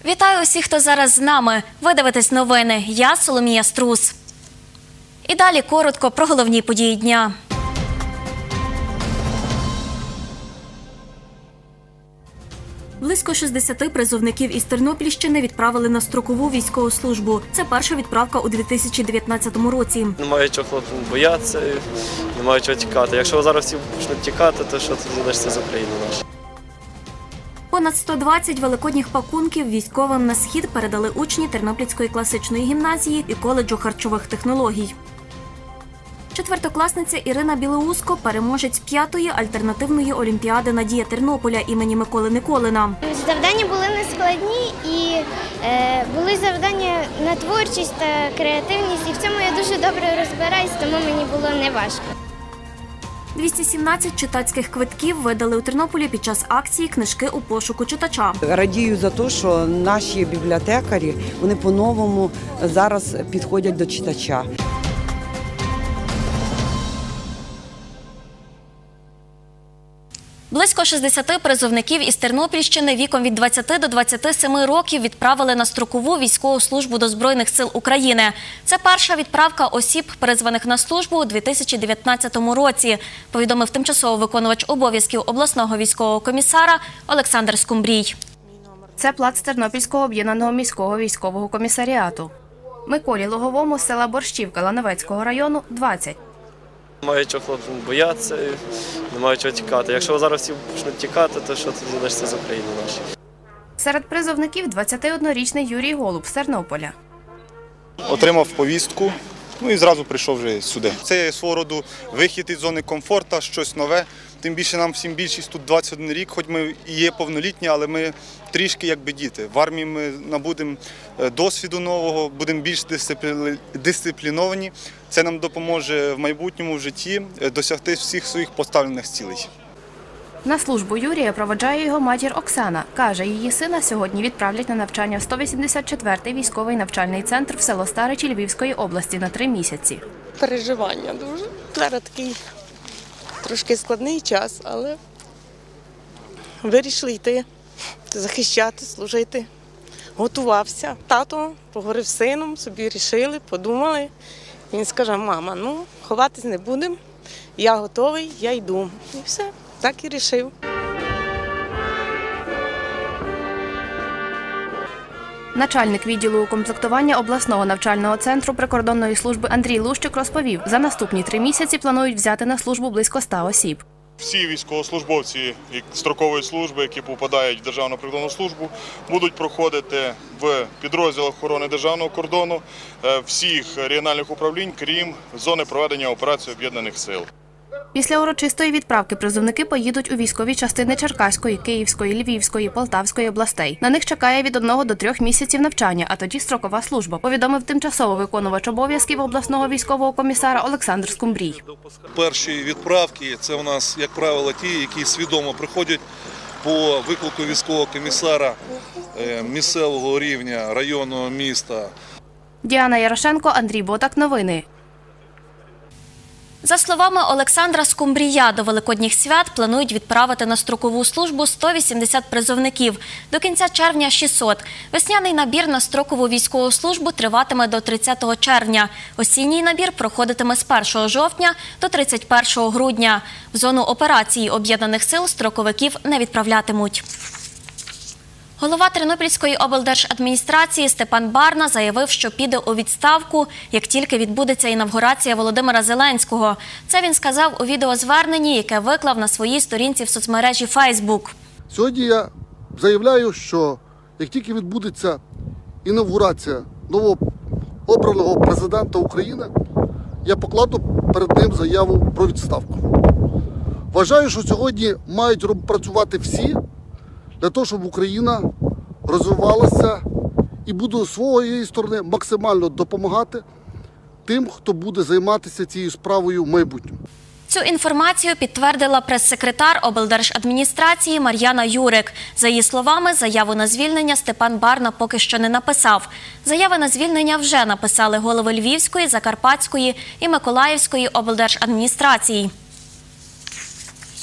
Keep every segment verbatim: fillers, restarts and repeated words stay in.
Вітаю усіх, хто зараз з нами. Ви дивитесь новини. Я Соломія Струс. І далі коротко про головні події дня. Близько шістдесяти призовників із Тернопільщини відправили на строкову військову службу. Це перша відправка у дві тисячі дев'ятнадцятому році. Немає чого хлопці боятися, немає чого тікати. Якщо зараз всі почнуть тікати, то що тоді лишиться з України наша? Понад сто двадцять великодніх пакунків військовим на схід передали учні Тернопільської класичної гімназії і коледжу харчових технологій. Четвертокласниця Ірина Білоуско – переможець п'ятої альтернативної олімпіади «Надія Тернополя» імені Миколи Николина. Завдання були нескладні і е, були завдання на творчість та креативність. І в цьому я дуже добре розбираюсь, тому мені було неважко. двісті сімнадцять читацьких квитків видали у Тернополі під час акції «Книжки у пошуку читача». Радію за те, що наші бібліотекарі, вони по-новому зараз підходять до читача. Близько шістдесяти призовників із Тернопільщини віком від двадцяти до двадцяти семи років відправили на строкову військову службу до Збройних сил України. Це перша відправка осіб, призваних на службу у дві тисячі дев'ятнадцятому році, повідомив тимчасово виконувач обов'язків обласного військового комісара Олександр Скумбрій. Це плац Тернопільського об'єднаного міського військового комісаріату. Миколі Логовому з села Борщівка Лановецького району – двадцять. Немає чого хлопці боятися, немає чого тікати. Якщо зараз всі почнуть тікати, то що тоді лишиться з України наша? Серед призовників двадцятиоднорічний Юрій Голуб з Тернополя. Отримав повістку, ну і зразу прийшов вже сюди. Це є свого роду вихід із зони комфорту, щось нове. Тим більше нам всім більшість тут двадцять один рік, хоч ми і є повнолітні, але ми трішки якби діти. В армії ми набудемо досвіду нового, будемо більш дисципліновані. Це нам допоможе в майбутньому в житті досягти всіх своїх поставлених цілей. На службу Юрія проводжає його матір Оксана. Каже, її сина сьогодні відправлять на навчання в сто вісімдесят четвертий військовий навчальний центр в село Старичі Львівської області на три місяці. Переживання дуже. Зараз такий трошки складний час, але вирішили йти, захищати, служити. Готувався. Тато поговорив з сином, собі вирішили, подумали. Він скаже: мама, ну, ховатись не будемо, я готовий, я йду. І все, так і вирішив. Начальник відділу укомплектування обласного навчального центру прикордонної служби Андрій Лущик розповів, за наступні три місяці планують взяти на службу близько ста осіб. Всі військовослужбовці строкової служби, які попадають в Державну прикордонну службу, будуть проходити в підрозділах охорони державного кордону всіх регіональних управлінь, крім зони проведення операції Об'єднаних сил. Після урочистої відправки призовники поїдуть у військові частини Черкаської, Київської, Львівської, Полтавської областей. На них чекає від одного до трьох місяців навчання, а тоді строкова служба, повідомив тимчасово виконувач обов'язків обласного військового комісара Олександр Скумбрій. Перші відправки – це у нас, як правило, ті, які свідомо приходять по виклику військового комісара місцевого рівня, районного міста. Діана Ярошенко, Андрій Ботак. Новини. За словами Олександра Скумбрія, до великодніх свят планують відправити на строкову службу сто вісімдесят призовників. До кінця червня – шістсот. Весняний набір на строкову військову службу триватиме до тридцятого червня. Осінній набір проходитиме з першого жовтня до тридцять першого грудня. В зону операції Об'єднаних сил строковиків не відправлятимуть. Голова Тернопільської облдержадміністрації Степан Барна заявив, що піде у відставку, як тільки відбудеться інавгурація Володимира Зеленського. Це він сказав у відеозверненні, яке виклав на своїй сторінці в соцмережі Фейсбук. Сьогодні я заявляю, що як тільки відбудеться інавгурація новообраного президента України, я покладу перед ним заяву про відставку. Вважаю, що сьогодні мають працювати всі, для того, щоб Україна розвивалася, і буду з своєї сторони максимально допомагати тим, хто буде займатися цією справою в майбутньому. Цю інформацію підтвердила прес-секретар облдержадміністрації Мар'яна Юрик. За її словами, заяву на звільнення Степан Барна поки що не написав. Заяви на звільнення вже написали голови Львівської, Закарпатської і Миколаївської облдержадміністрації.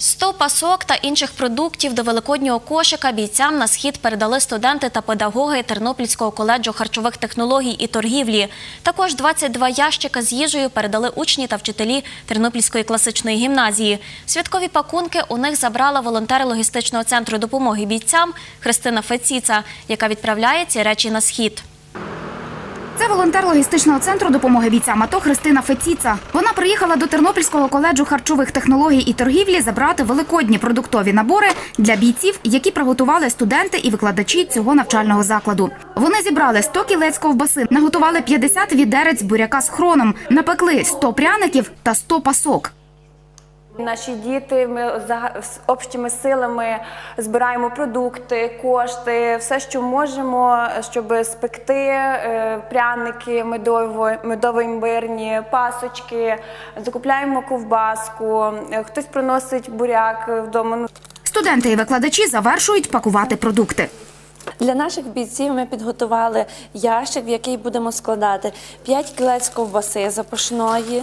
сто пасок та інших продуктів до великоднього кошика бійцям на схід передали студенти та педагоги Тернопільського коледжу харчових технологій і торгівлі. Також двадцять два ящика з їжею передали учні та вчителі Тернопільської класичної гімназії. Святкові пакунки у них забрала волонтер логістичного центру допомоги бійцям Христина Феціца, яка відправляє ці речі на схід. Це волонтер логістичного центру допомоги бійцям АТО Христина Феціца. Вона приїхала до Тернопільського коледжу харчових технологій і торгівлі забрати великодні продуктові набори для бійців, які приготували студенти і викладачі цього навчального закладу. Вони зібрали сто кілець ковбаси, наготували п'ятдесят відерець буряка з хроном, напекли сто пряників та сто пасок. Наші діти, ми з общими силами збираємо продукти, кошти, все, що можемо, щоб спекти пряники медово-імбирні, пасочки, закупляємо ковбаску, хтось приносить буряк вдома. Студенти і викладачі завершують пакувати продукти. Для наших бійців ми підготували ящик, в який будемо складати п'ять кілець ковбаси запашної,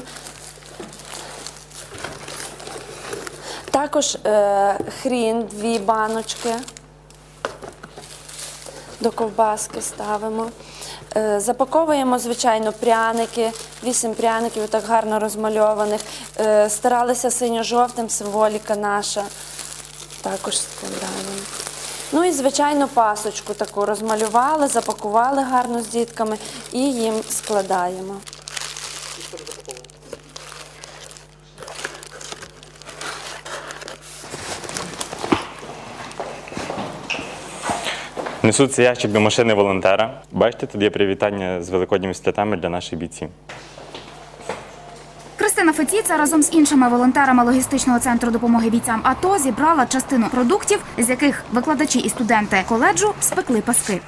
також е, хрін, дві баночки, до ковбаски ставимо. Е, запаковуємо, звичайно, пряники, вісім пряників, так гарно розмальованих. Е, старалися синьо-жовтим, символіка наша, також складаємо. Ну і, звичайно, пасочку таку розмалювали, запакували гарно з дітками і їм складаємо. Несу цей ящик до машини волонтера. Бачите, тут є привітання з великодніми святами для наших бійців. Христина Феціца разом з іншими волонтерами логістичного центру допомоги бійцям АТО зібрала частину продуктів, з яких викладачі і студенти коледжу спекли паски.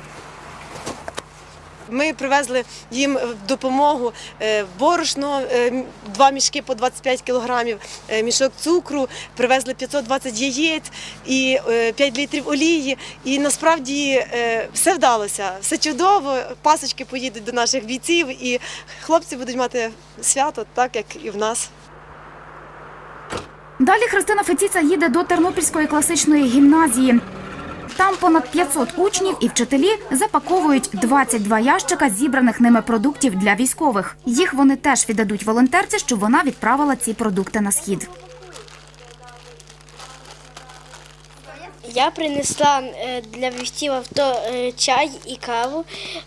Ми привезли їм в допомогу борошно, два мішки по двадцять п'ять кілограмів, мішок цукру, привезли п'ятсот двадцять яєць і п'ять літрів олії. І насправді все вдалося, все чудово, пасочки поїдуть до наших бійців і хлопці будуть мати свято, так як і в нас. Далі Христина Феціца їде до Тернопільської класичної гімназії. Там понад п'ятсот учнів і вчителі запаковують двадцять два ящика зібраних ними продуктів для військових. Їх вони теж віддадуть волонтерці, щоб вона відправила ці продукти на схід. Я принесла для бійців АТО чай і каву.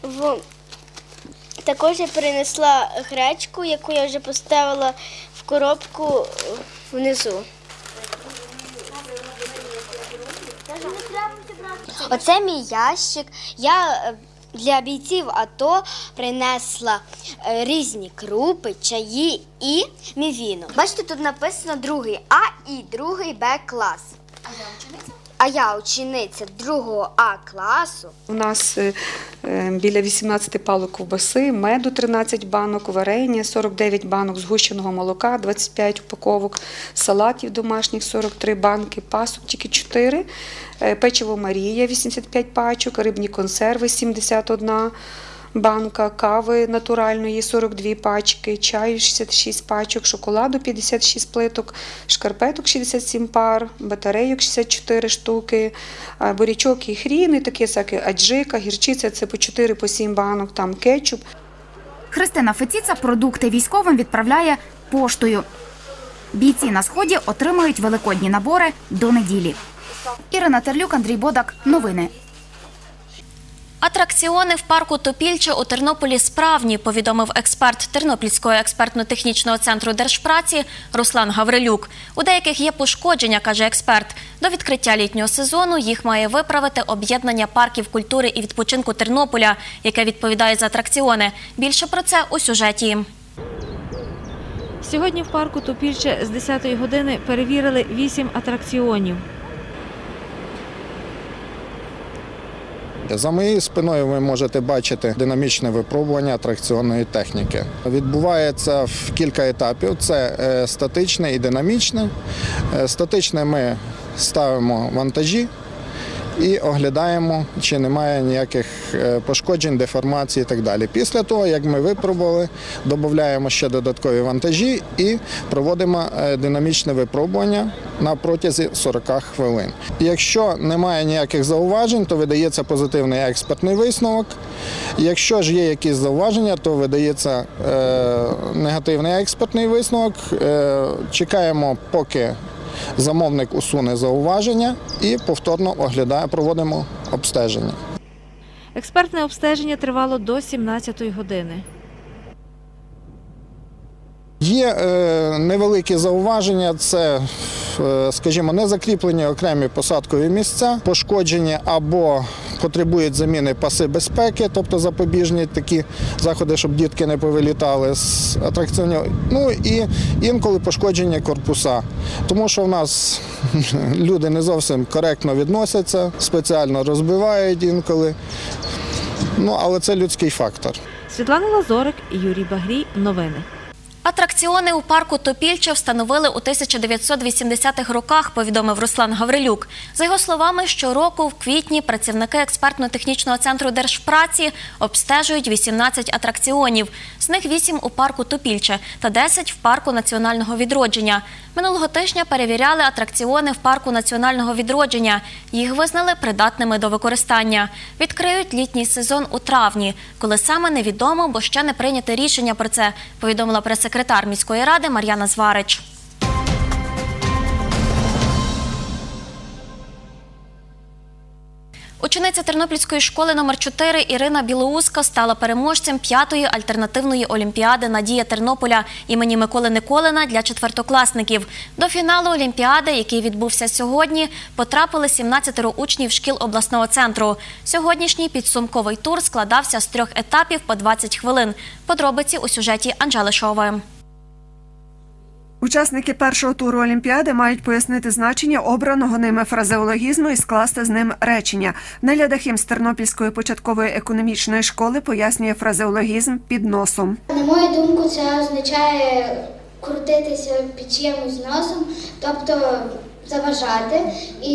Також я принесла гречку, яку я вже поставила в коробку внизу. Оце мій ящик. Я для бійців АТО принесла різні крупи, чаї і мівіну. Бачите, тут написано другий А і другий Б клас. А я учениця? А я учениця другого А класу. У нас біля вісімнадцяти палок ковбаси, меду тринадцять банок, варення сорок дев'ять банок, згущеного молока двадцять п'ять упаковок, салатів домашніх сорок три банки, пасок тільки чотири, печиво Марія вісімдесят п'ять пачок, рибні консерви сімдесят одна банка, кави натуральної сорок дві пачки, чаю шістдесят шість пачок, шоколаду п'ятдесят шість плиток, шкарпеток шістдесят сім пар, батарейок шістдесят чотири штуки, бурячок і хрін, і такі всякі аджика, гірчиця, це по чотири, по сім банок, там кетчуп. Христина Феціца продукти військовим відправляє поштою. Бійці на сході отримують великодні набори до неділі. Ірина Терлюк, Андрій Бодак. Новини. Атракціони в парку Топільче у Тернополі справні, повідомив експерт Тернопільського експертно-технічного центру держпраці Руслан Гаврилюк. У деяких є пошкодження, каже експерт. До відкриття літнього сезону їх має виправити об'єднання парків культури і відпочинку Тернополя, яке відповідає за атракціони. Більше про це у сюжеті. Сьогодні в парку Топільче з десятої години перевірили вісім атракціонів. За моєю спиною ви можете бачити динамічне випробування атракціонної техніки. Відбувається в кілька етапів. Це статичне і динамічне. Статичне ми ставимо вантажі і оглядаємо, чи немає ніяких пошкоджень, деформацій і так далі. Після того, як ми випробували, додаємо ще додаткові вантажі і проводимо динамічне випробування на протязі сорок хвилин. Якщо немає ніяких зауважень, то видається позитивний експертний висновок. Якщо ж є якісь зауваження, то видається е, негативний експертний висновок. Е, чекаємо, поки замовник усуне зауваження і повторно оглядаємо, проводимо обстеження. Експертне обстеження тривало до сімнадцятої години. Є е, невеликі зауваження, це, е, скажімо, незакріплені окремі посадкові місця, пошкоджені або потребують заміни паси безпеки, тобто запобіжні такі заходи, щоб дітки не повилітали з атракціонів. Ну і інколи пошкоджені корпуса, тому що в нас люди не зовсім коректно відносяться, спеціально розбивають інколи, ну, але це людський фактор. Світлана Лазорик, Юрій Багрій. Новини. Атракціони у парку Топільче встановили у тисяча дев'ятсот вісімдесятих роках, повідомив Руслан Гаврилюк. За його словами, щороку в квітні працівники експертно-технічного центру Держпраці обстежують вісімнадцять атракціонів. З них вісім у парку Топільче та десять в парку національного відродження. Минулого тижня перевіряли атракціони в парку національного відродження. Їх визнали придатними до використання. Відкриють літній сезон у травні. Коли саме, невідомо, бо ще не прийняте рішення про це, повідомила прес-секретар міської ради Мар'яна Зварич. Учениця Тернопільської школи номер чотири Ірина Білоуска стала переможцем п'ятої альтернативної олімпіади «Надія Тернополя» імені Миколи Николина для четвертокласників. До фіналу олімпіади, який відбувся сьогодні, потрапили сімнадцятеро учнів шкіл обласного центру. Сьогоднішній підсумковий тур складався з трьох етапів по двадцять хвилин. Подробиці у сюжеті Анжели Шової. Учасники першого туру Олімпіади мають пояснити значення обраного ними фразеологізму і скласти з ним речення. Неля Дахім з Тернопільської початкової економічної школи пояснює фразеологізм «під носом». На мою думку, це означає крутитися під чиємусь носом, тобто заважати. І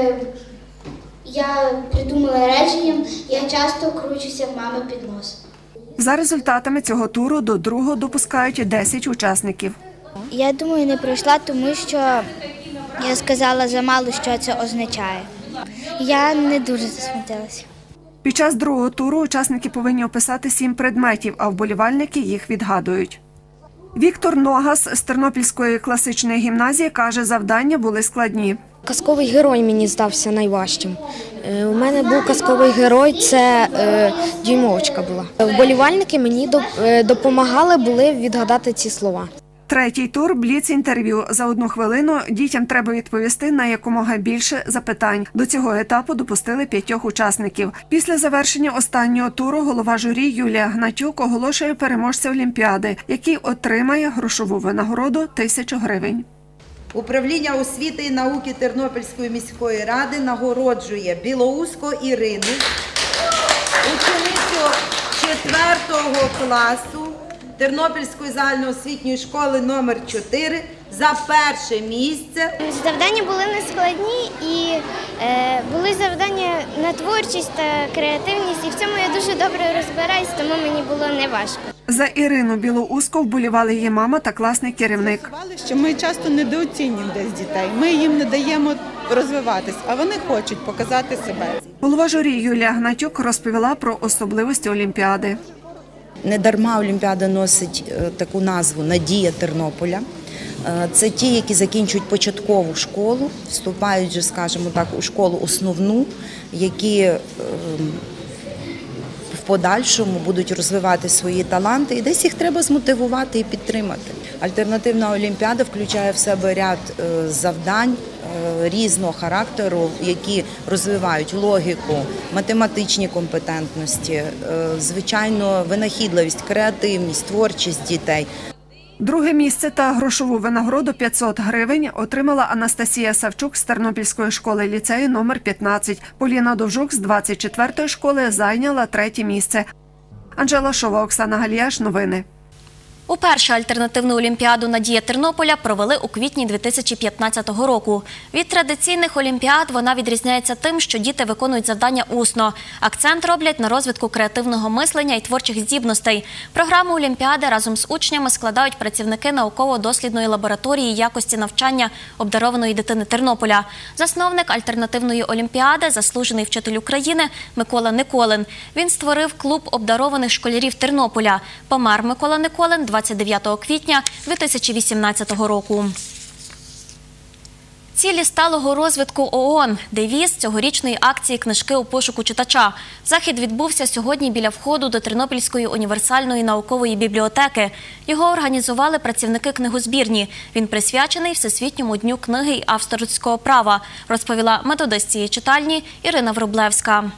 я придумала реченням «я часто кручуся в мами під носом». За результатами цього туру до другого допускають десять учасників. Я думаю, не пройшла, тому що я сказала замало, що це означає. Я не дуже засмутилася. Під час другого туру учасники повинні описати сім предметів, а вболівальники їх відгадують. Віктор Ногас з Тернопільської класичної гімназії каже, завдання були складні. Казковий герой мені здався найважчим. У мене був казковий герой, це е, дюймовочка була. Вболівальники мені допомагали були відгадати ці слова. Третій тур – бліц-інтерв'ю. За одну хвилину дітям треба відповісти на якомога більше запитань. До цього етапу допустили п'ятьох учасників. Після завершення останнього туру голова журі Юлія Гнатюк оголошує переможця Олімпіади, який отримає грошову винагороду – тисячу гривень. Управління освіти і науки Тернопільської міської ради нагороджує Білоуско Ірину, ученицю четвертого класу Тернопільської загальноосвітньої школи номер чотири за перше місце. Завдання були нескладні і е, були завдання на творчість та креативність. І в цьому я дуже добре розбираюсь, тому мені було не важко. За Ірину Білоуско вболівали її мама та класний керівник. Що ми часто недооцінюємо десь дітей, ми їм не даємо розвиватись, а вони хочуть показати себе. Голова журі Юлія Гнатюк розповіла про особливості Олімпіади. Недарма Олімпіада носить таку назву «Надія Тернополя». Це ті, які закінчують початкову школу, вступають, вже, скажімо так, у школу основну, які в подальшому будуть розвивати свої таланти, і десь їх треба змотивувати і підтримати. Альтернативна Олімпіада включає в себе ряд завдань різного характеру, які розвивають логіку, математичні компетентності, звичайно, винахідливість, креативність, творчість дітей. Друге місце та грошову винагороду п'ятсот гривень отримала Анастасія Савчук з Тернопільської школи ліцею номер п'ятнадцять. Поліна Довжук з двадцять четвертої школи зайняла третє місце. Анжела Шова, Оксана Галіяш. Новини. Уперше альтернативну олімпіаду «Надія Тернополя» провели у квітні дві тисячі п'ятнадцятого року. Від традиційних олімпіад вона відрізняється тим, що діти виконують завдання усно. Акцент роблять на розвитку креативного мислення і творчих здібностей. Програму олімпіади разом з учнями складають працівники науково-дослідної лабораторії якості навчання обдарованої дитини Тернополя. Засновник альтернативної олімпіади – заслужений вчитель України Микола Николин. Він створив клуб обдарованих школярів Тернополя. Помер Микола Николин двадцять дев'ятого квітня дві тисячі вісімнадцятого року. Цілі сталого розвитку ООН – девіз цьогорічної акції «Книжки у пошуку читача». Захід відбувся сьогодні біля входу до Тернопільської універсальної наукової бібліотеки. Його організували працівники книгозбірні. Він присвячений Всесвітньому дню книги і авторського права, розповіла методист цієї читальні Ірина Врублевська.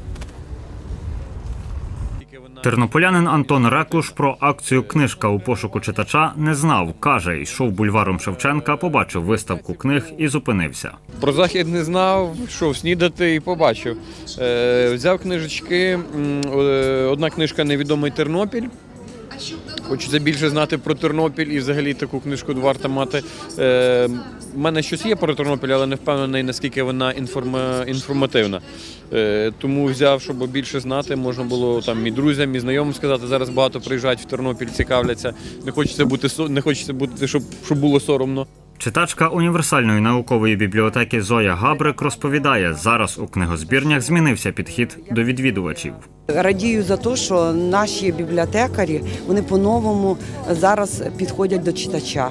Тернополянин Антон Реклуш про акцію «Книжка у пошуку читача» не знав. Каже, йшов бульваром Шевченка, побачив виставку книг і зупинився. Про захід не знав, йшов снідати і побачив. Е, взяв книжечки, одна книжка «Невідомий Тернопіль». Хочеться більше знати про Тернопіль і взагалі таку книжку варто мати. Е, в мене щось є про Тернопіль, але не впевнений, наскільки вона інформа, інформативна. Е, тому взяв, щоб більше знати, можна було там і друзям, і знайомим сказати. Зараз багато приїжджають в Тернопіль, цікавляться. Не хочеться бути, не хочеться бути, щоб, щоб було соромно. Читачка універсальної наукової бібліотеки Зоя Габрик розповідає, зараз у книгозбірнях змінився підхід до відвідувачів. Радію за те, що наші бібліотекарі, вони по-новому зараз підходять до читача.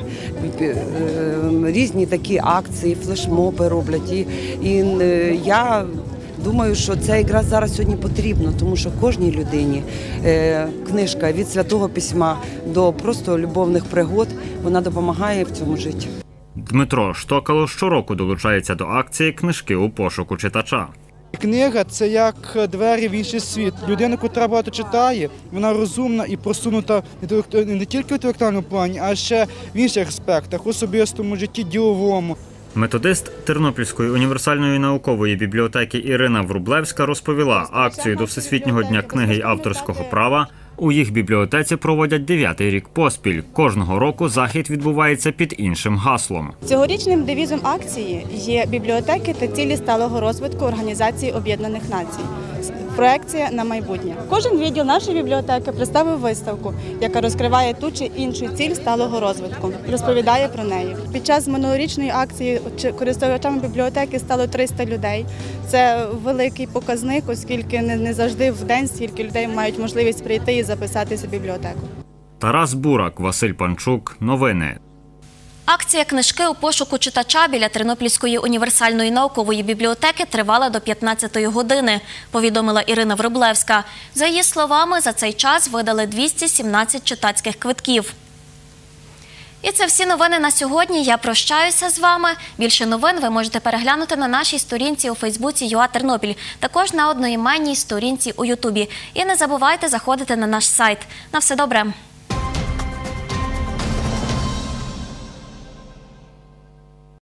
Різні такі акції, флешмоби роблять. І, і я думаю, що це якраз зараз сьогодні потрібно, тому що кожній людині книжка від Святого Письма до просто любовних пригод, вона допомагає в цьому житті. Дмитро Штокало щороку долучається до акції «Книжки у пошуку читача». Книга – це як двері в інший світ. Людина, яка багато читає, вона розумна і просунута не тільки в інтелектуальному плані, а ще в інших аспектах, особистому житті, діловому. Методист Тернопільської універсальної наукової бібліотеки Ірина Врублевська розповіла, акцію до Всесвітнього дня книги і авторського права у їх бібліотеці проводять дев'ятий рік поспіль. Кожного року захід відбувається під іншим гаслом. Цьогорічним девізом акції є бібліотеки та цілі сталого розвитку Організації Об'єднаних Націй. Проекція на майбутнє. Кожен відділ нашої бібліотеки представив виставку, яка розкриває ту чи іншу ціль сталого розвитку, розповідає про неї. Під час минулорічної акції користувачами бібліотеки стало триста людей. Це великий показник, оскільки не завжди в день стільки людей мають можливість прийти і записатися в бібліотеку. Тарас Бурак, Василь Панчук. Новини. Акція «Книжки у пошуку читача» біля Тернопільської універсальної наукової бібліотеки тривала до п'ятнадцятої години, повідомила Ірина Врублевська. За її словами, за цей час видали двісті сімнадцять читацьких квитків. І це всі новини на сьогодні. Я прощаюся з вами. Більше новин ви можете переглянути на нашій сторінці у Фейсбуці ЮА Тернопіль, також на одноіменній сторінці у Ютубі. І не забувайте заходити на наш сайт. На все добре!